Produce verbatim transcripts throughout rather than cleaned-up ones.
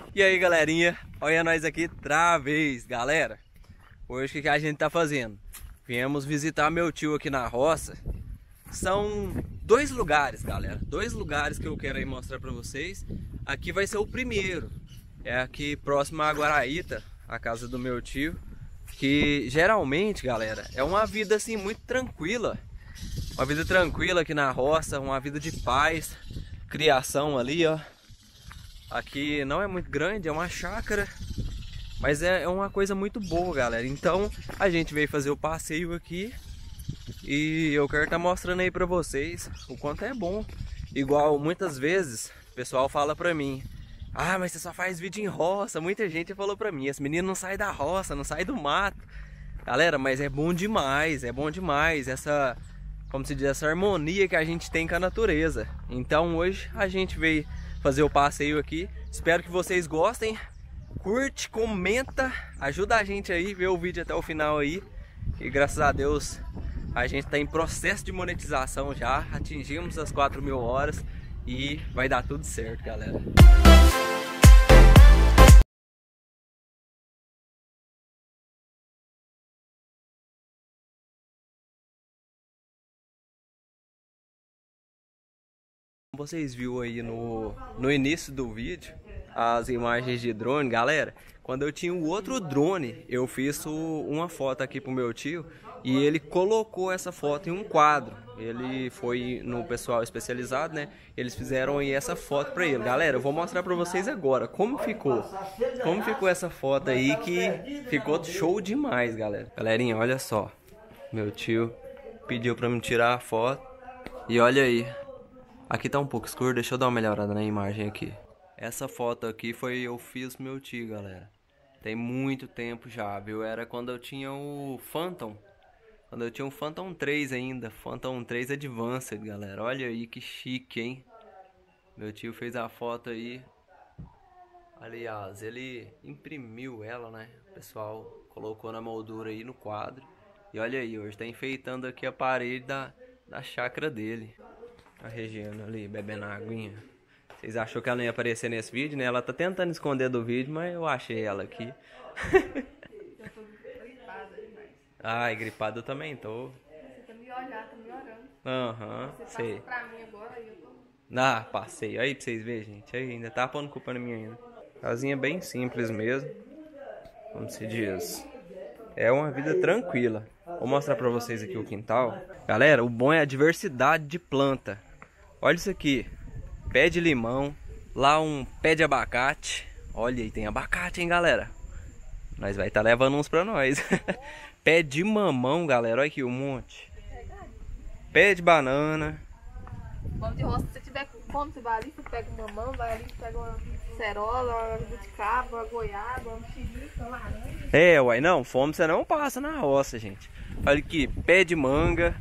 E aí, galerinha, olha nós aqui outra vez, galera. Hoje o que, que a gente tá fazendo? Viemos visitar meu tio aqui na roça. São dois lugares, galera, dois lugares que eu quero aí mostrar pra vocês. Aqui vai ser o primeiro, é aqui próximo a Guaraíta, a casa do meu tio. Que geralmente, galera, é uma vida assim muito tranquila. Uma vida tranquila aqui na roça, uma vida de paz. Criação ali, ó. Aqui não é muito grande, é uma chácara, mas é uma coisa muito boa, galera. Então a gente veio fazer o passeio aqui e eu quero estar mostrando aí pra vocês o quanto é bom. Igual muitas vezes o pessoal fala pra mim: ah, mas você só faz vídeo em roça. Muita gente falou pra mim: esse menino não sai da roça, não sai do mato. Galera, mas é bom demais, é bom demais essa, como se diz, essa harmonia que a gente tem com a natureza. Então hoje a gente veio fazer o passeio aqui. Espero que vocês gostem. Curte, comenta, ajuda a gente aí, vê o vídeo até o final aí. E graças a Deus a gente está em processo de monetização já. Atingimos as quatro mil horas e vai dar tudo certo, galera. Vocês viram aí no, no início do vídeo as imagens de drone, galera. Quando eu tinha o outro drone, eu fiz o, uma foto aqui pro meu tio e ele colocou essa foto em um quadro. Ele foi no pessoal especializado, né? Eles fizeram aí essa foto pra ele. Galera, eu vou mostrar pra vocês agora como ficou. Como ficou essa foto aí, que ficou show demais, galera. Galerinha, olha só. Meu tio pediu pra me tirar a foto e olha aí. Aqui tá um pouco escuro, deixa eu dar uma melhorada na imagem aqui. Essa foto aqui foi eu fiz pro meu tio, galera. Tem muito tempo já, viu? Era quando eu tinha o Phantom. Quando eu tinha o Phantom três ainda. Phantom três Advanced, galera. Olha aí que chique, hein? Meu tio fez a foto aí. Aliás, ele imprimiu ela, né? O pessoal colocou na moldura aí no quadro. E olha aí, hoje tá enfeitando aqui a parede da, da chácara dele. A Regiana ali, bebendo a aguinha. Vocês achou que ela não ia aparecer nesse vídeo, né? Ela tá tentando esconder do vídeo, mas eu achei ela aqui. Eu tô gripada demais. Ai, gripada eu também tô. Você tá me olhando, tá me orando. Aham, uhum, você sei. Você pra mim agora e eu tô... Ah, passei. Aí pra vocês verem, gente. Aí, ainda tá pondo culpa na minha ainda. Casinha bem simples mesmo. Como se diz. É uma vida tranquila. Vou mostrar pra vocês aqui o quintal. Galera, o bom é a diversidade de planta. Olha isso aqui. Pé de limão. Lá um pé de abacate. Olha aí, tem abacate, hein, galera. Nós vai estar tá levando uns pra nós. Pé de mamão, galera. Olha aqui um monte. Pé de banana. Vamos de roça, se você tiver fome, você vai ali, você pega um mamão, vai ali, pega uma cerola, uma buticaba, uma goiaba, um mexerica, uma laranja. É, uai, não, fome você não passa na roça, gente. Olha aqui, pé de manga.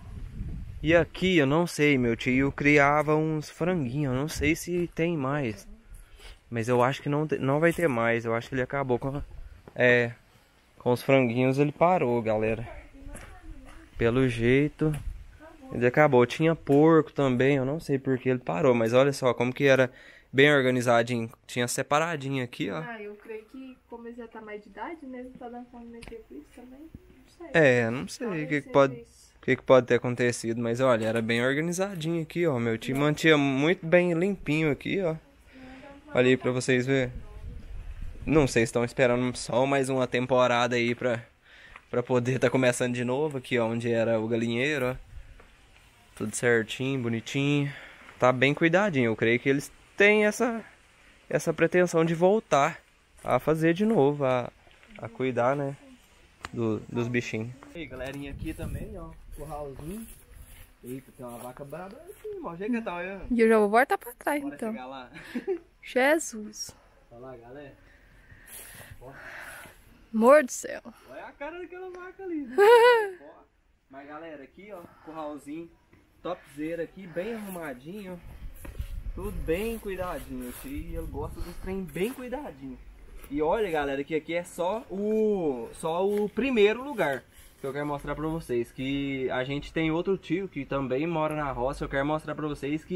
E aqui, eu não sei, meu tio criava uns franguinhos, eu não sei se tem mais. Mas eu acho que não, não vai ter mais, eu acho que ele acabou com... É, com os franguinhos ele parou, galera. Pelo jeito, ele acabou. Tinha porco também, eu não sei porque ele parou, mas olha só como que era bem organizadinho. Tinha separadinho aqui, ó. Ah, eu creio que como ele já tá mais de idade, né, ele tá dando pra mexer com isso também. Não sei. É, não sei o que, que pode... O que, que pode ter acontecido, mas olha, era bem organizadinho aqui, ó. Meu tio mantinha muito bem limpinho aqui, ó. Olha aí pra vocês verem. Não sei se estão esperando só mais uma temporada aí pra, pra poder tá começando de novo aqui, ó, onde era o galinheiro, ó. Tudo certinho, bonitinho. Tá bem cuidadinho, eu creio que eles têm essa, essa pretensão de voltar a fazer de novo, a, a cuidar, né, do, dos bichinhos. E aí, galerinha aqui também, ó. Curralzinho. Eita, tem uma vaca braba aqui, irmão. Chega que tá olhando. E eu já vou voltar pra trás, Bora então. chegar lá. Jesus. Olha lá, galera. Ó. Amor do céu. Olha a cara daquela vaca ali. Ó. Mas, galera, aqui, ó. Curralzinho. Topzera aqui, bem arrumadinho. Tudo bem cuidadinho. E ele gosta dos trem bem cuidadinho. E olha, galera, que aqui é só o, só o primeiro lugar que eu quero mostrar pra vocês. Que a gente tem outro tio que também mora na roça. Eu quero mostrar pra vocês que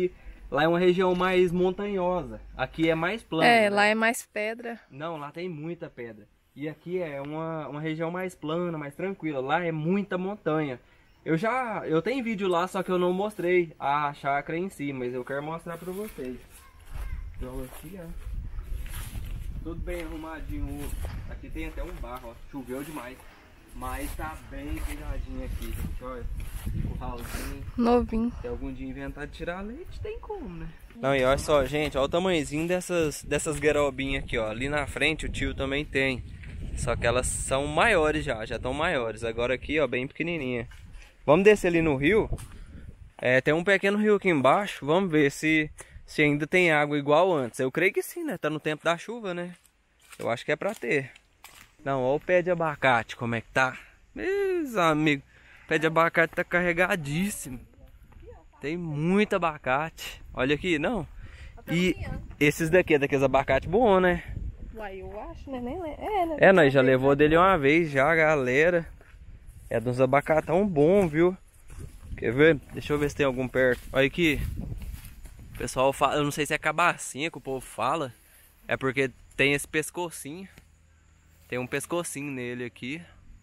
Lá é uma região mais montanhosa. Aqui é mais plana. É, né? lá é mais pedra. Não, lá tem muita pedra. E aqui é uma, uma região mais plana, mais tranquila. Lá é muita montanha. Eu já... Eu tenho vídeo lá, só que eu não mostrei a chácara em si. Mas eu quero mostrar pra vocês. Então aqui, ó. Tudo bem arrumadinho. Aqui tem até um barro, ó. Choveu demais. Mas tá bem cuidadinho aqui, gente. Olha. O ralzinho. Novinho. Se algum dia inventar de tirar leite, tem como, né? Não, e olha só, gente. Olha o tamanhozinho dessas, dessas guerobinhas aqui, ó. Ali na frente o tio também tem. Só que elas são maiores já. Já estão maiores. Agora aqui, ó, bem pequenininha. Vamos descer ali no rio. É, tem um pequeno rio aqui embaixo. Vamos ver se... Se ainda tem água igual antes. Eu creio que sim, né? Tá no tempo da chuva, né? Eu acho que é pra ter. Não, olha o pé de abacate, como é que tá. Meus amigos, o pé de abacate tá carregadíssimo. Tem muito abacate. Olha aqui, não. E esses daqui é daqueles abacate bons, né? Uai, eu acho, né? Nem lembro. É, né? É, nós já levou dele uma vez já, galera. É de uns abacatão bom, viu? Quer ver? Deixa eu ver se tem algum perto. Olha aqui. O pessoal fala, eu não sei se é cabacinha que o povo fala. É porque tem esse pescocinho. Tem um pescocinho nele aqui.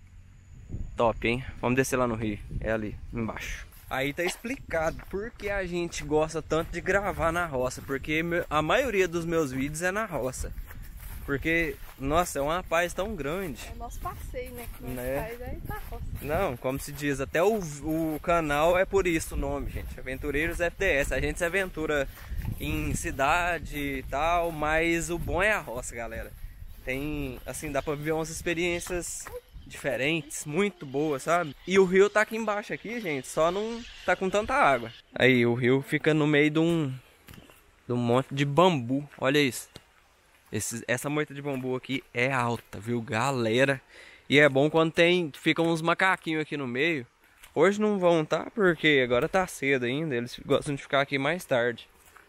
Top, hein? Vamos descer lá no rio. É ali, embaixo. Aí tá explicado por que a gente gosta tanto de gravar na roça. Porque a maioria dos meus vídeos é na roça. Porque, nossa, é uma paz tão grande. É o nosso passeio, né? Que nós Né? faz aí tá roça. Não, como se diz, até o, o canal é por isso o nome, gente. Aventureiros F D S. A gente se aventura em cidade e tal, mas o bom é a roça, galera. Tem, assim, dá pra viver umas experiências diferentes, muito boas, sabe? E o rio tá aqui embaixo aqui, gente, só não tá com tanta água. Aí, o rio fica no meio de um, de um monte de bambu, olha isso. Esse, essa moita de bambu aqui é alta, viu, galera? E é bom quando tem, ficam uns macaquinhos aqui no meio. Hoje não vão, tá? Porque agora tá cedo ainda, eles gostam de ficar aqui mais tarde.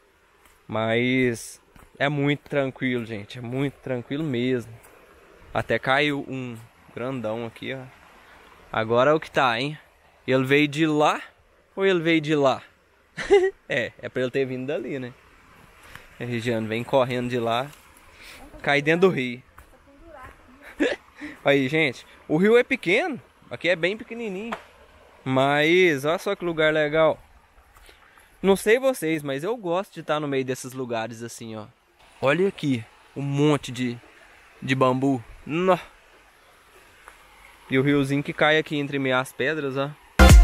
Mas é muito tranquilo, gente, é muito tranquilo mesmo. Até caiu um grandão aqui, ó. Agora é o que tá, hein? Ele veio de lá ou ele veio de lá? é, é pra ele ter vindo dali, né? A Regiane vem correndo de lá. Cai dentro do rio. Aí, gente, o rio é pequeno. Aqui é bem pequenininho. Mas, olha só que lugar legal. Não sei vocês, mas eu gosto de estar no meio desses lugares assim, ó. Olha aqui, um monte de, de bambu. Nó. E o riozinho que cai aqui entre meio as pedras, ó.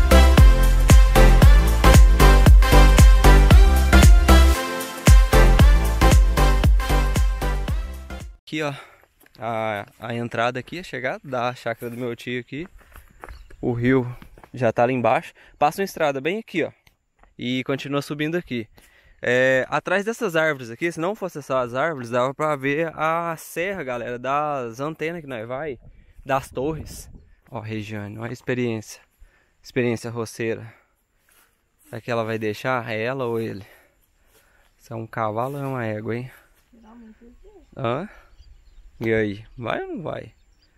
Aqui, ó, a, a entrada aqui, a chegada da chácara do meu tio aqui. O rio já tá ali embaixo. Passa uma estrada bem aqui, ó. E continua subindo aqui. É, atrás dessas árvores aqui, se não fosse só as árvores, dava pra ver a serra, galera, das antenas que nós vai, das torres. Ó, Regiane, olha a experiência. Experiência roceira. Será que ela vai deixar? É ela ou ele? Se é um cavalo ou é uma égua, hein? Hã? E aí, vai ou não vai?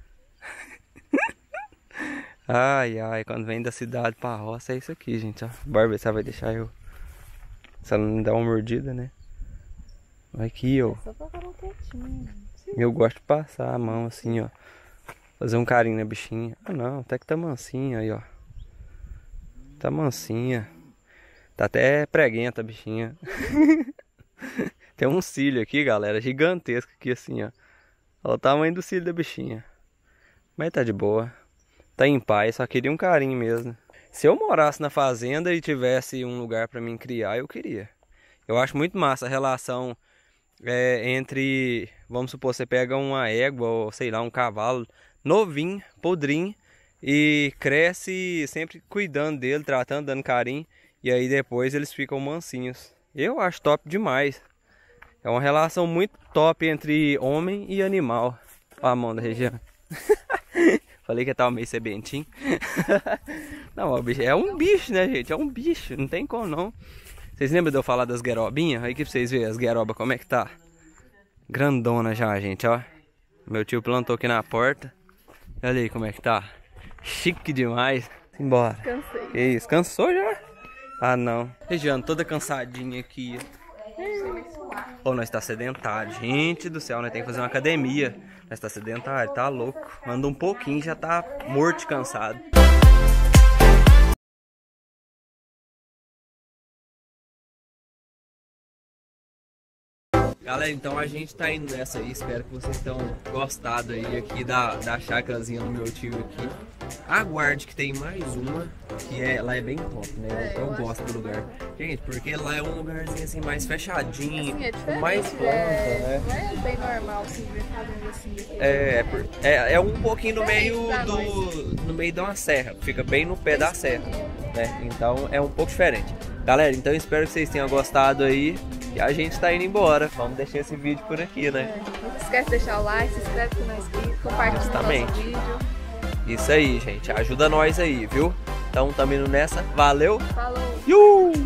Ai, ai, quando vem da cidade pra roça é isso aqui, gente, ó. Bora ver se ela vai deixar eu. Se ela não me dá uma mordida, né? Aqui, ó. Eu gosto de passar a mão assim, ó. Fazer um carinho na bichinha. Ah, não, até que tá mansinha aí, ó. Tá mansinha. Tá até preguenta a bichinha. Tem um cílio aqui, galera, gigantesco aqui assim, ó. Olha o tamanho do cílio da bichinha. Mas tá de boa. Tá em paz, só queria um carinho mesmo. Se eu morasse na fazenda e tivesse um lugar pra mim criar, eu queria. Eu acho muito massa a relação é, entre... Vamos supor, você pega uma égua ou sei lá, um cavalo novinho, podrinho. E cresce sempre cuidando dele, tratando, dando carinho. E aí depois eles ficam mansinhos. Eu acho top demais. É uma relação muito top entre homem e animal. Olha a mão da Regiane. Falei que tava meio sebentinho. Não, o bicho é um bicho, né, gente? É um bicho, não tem como não. Vocês lembram de eu falar das guerobinhas? Aí que pra vocês verem as guerobas como é que tá. Grandona já, gente, ó. Meu tio plantou aqui na porta. Olha aí como é que tá. Chique demais. Simbora. Cansei. Que isso, cansou já? Ah, não. Regiane, toda cansadinha aqui. Ou nós tá sedentário. Gente do céu, nós tem que fazer uma academia. Nós tá sedentário, tá louco. Anda um pouquinho, já tá morto e cansado. Galera, então a gente tá indo nessa aí. Espero que vocês tenham gostado aí aqui da, da chácarazinha do meu tio aqui. Aguarde que tem mais uma, que é, lá é bem top, né? Eu, eu gosto do lugar. Gente, porque lá é um lugarzinho assim mais fechadinho, Assim, é com mais planta, é, né? não é bem normal assim, ver fazendo assim. É, é, é um pouquinho no meio do. no meio de uma serra, fica bem no pé da serra, né? Então é um pouco diferente. Galera, então espero que vocês tenham gostado aí. E a gente tá indo embora. Vamos deixar esse vídeo por aqui, né? É, não esquece de deixar o like, se inscreve no nosso vídeo, compartilha o nosso vídeo. Isso aí, gente. Ajuda nós aí, viu? Então, tamo indo nessa. Valeu! Falou! Iu!